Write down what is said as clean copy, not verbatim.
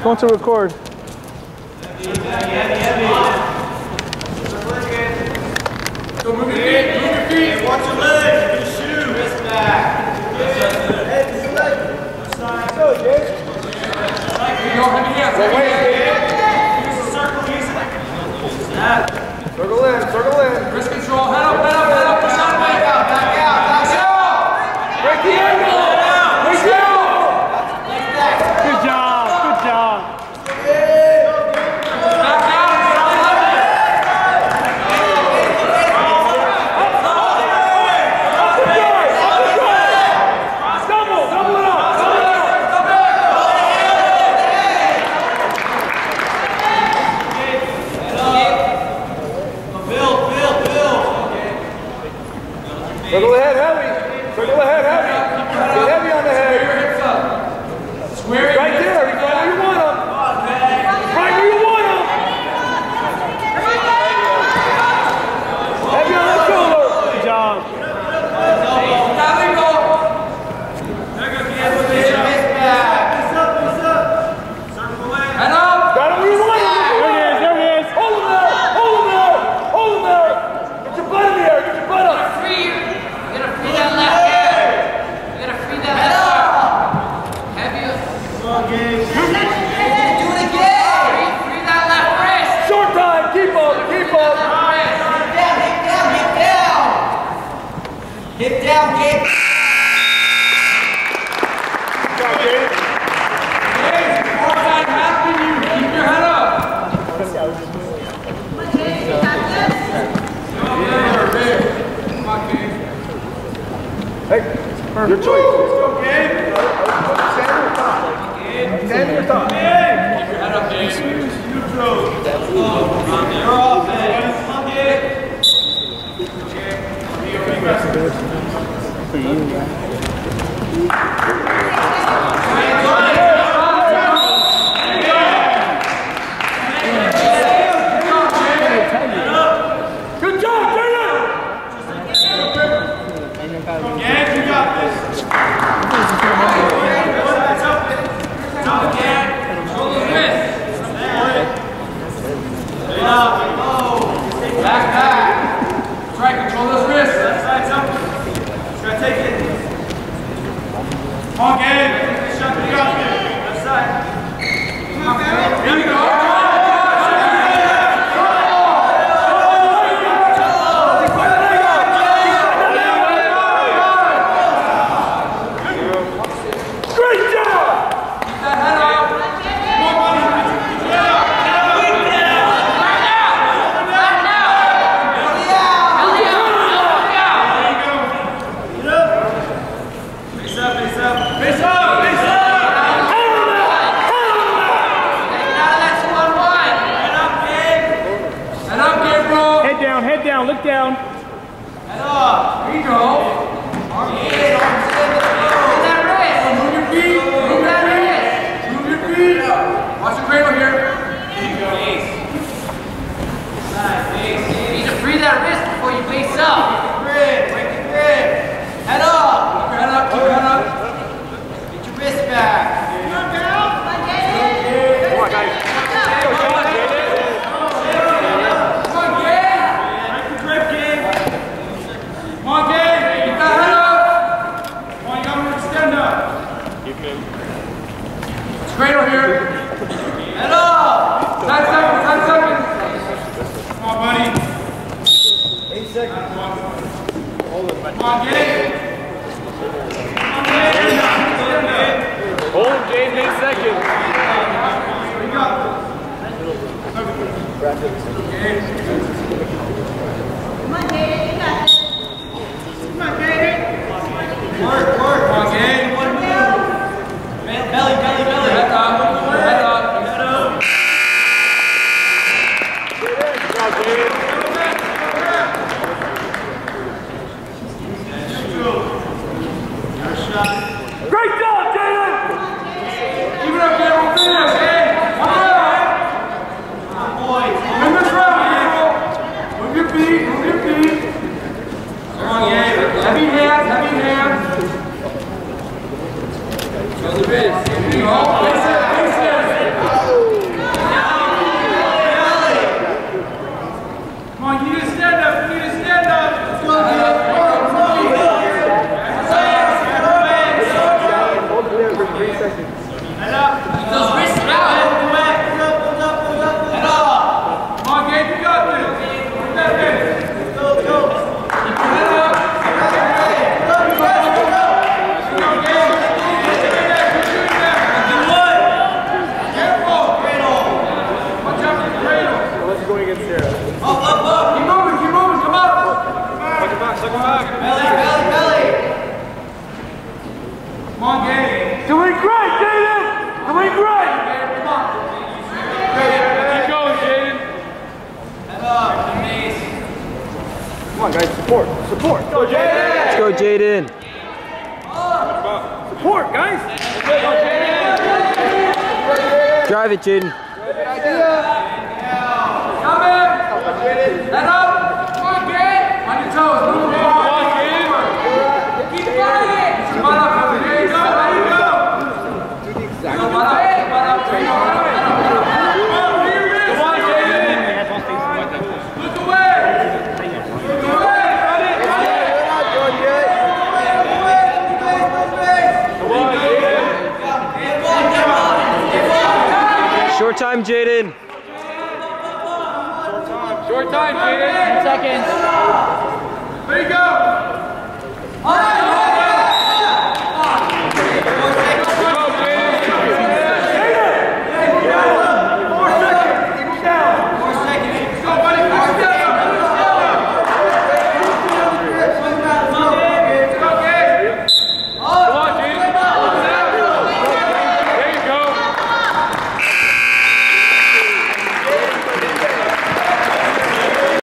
phone to record. Go move your feet. Watch your legs. Get a shoe. Wrist back. Head to your leg. Go, Jaden. Go, heavy hands. Use the circle easily. Circle in, circle in. Wrist control. Head up, head up, head up. Push on, back out, back out, back out. Break the angle. Break the angle. Good job, good job. Circle ahead heavy. Circle ahead heavy. Get heavy on the head. Square right there. He's right where you want him. Right where you want him. Heavy on the shoulder. Good job. Head up. Got him where you want him. There it is, there it is. Hold him there. Hold him there. Hold him there. Get your butt in the air. Get your butt up. Free that left hand. You gotta free that left arm. Heavy. Come on, Gabe. Do it again. Free that left wrist. Short time. Keep up. Keep up. Hip down, Gabe. Good job, Gabe. More time happening, you keep your head up. Hey, your choice. Let's go, Gabe. Stand your top. Keep your head up, Gabe. Neutral. You're off, man. Come on, Gabe. Good job, Jaden. Gabe, you got this. Jump again. Control the wrist. Back, back. That's right, control those wrists. Left side, jump. Just gotta take it. Come on, Gabe. Shot, you got it. Left side. Come on, Gabe. Here we go. Head down, look down. Head up. There you go. Arms in. Move that wrist. Move your feet. Move that wrist. Move your feet. Watch the cradle here. Base. Nice, base. You need to free that wrist before you face up. Break the grip. Head up. Keep your head up. Keep your head up. Get your wrist back. Come on, guys. Cradle here. Head up. 10 seconds, 10 seconds. Come on, buddy. 8 seconds. Hold it. Come on, Gabe. Come on, Gabe. Hold him, Jaden, 8 seconds. Here we go. Come on, Jaden, you got this. Come on, Jaden. Work. Come on, Gabe. Belly. Head up. Head up. Good job, Jaden. Great job, Jaden! Keep it up, Gabe. We'll finish, Gabe. Come on, boys. Win this round, Gabe. Move your feet. Come on, Gabe. Heavy hands. Show the wrist. Here we go. Face it. Doing great, Jaden! Doing great! Keep going, Jaden. Come on, guys, support. Support. Go, Jaden! Let's go, Jaden. Support, guys! Go, Jaden! Drive it, Jaden. Head up! Come on, Gary! On your toes, move forward. Keep fighting! Come on up, Gary. Go, there you go! Come on up, come on up. Come on, Jaden! Look away! Look away! Short time, Jaden. Short time, Jaden. 10 seconds. There you go! All right!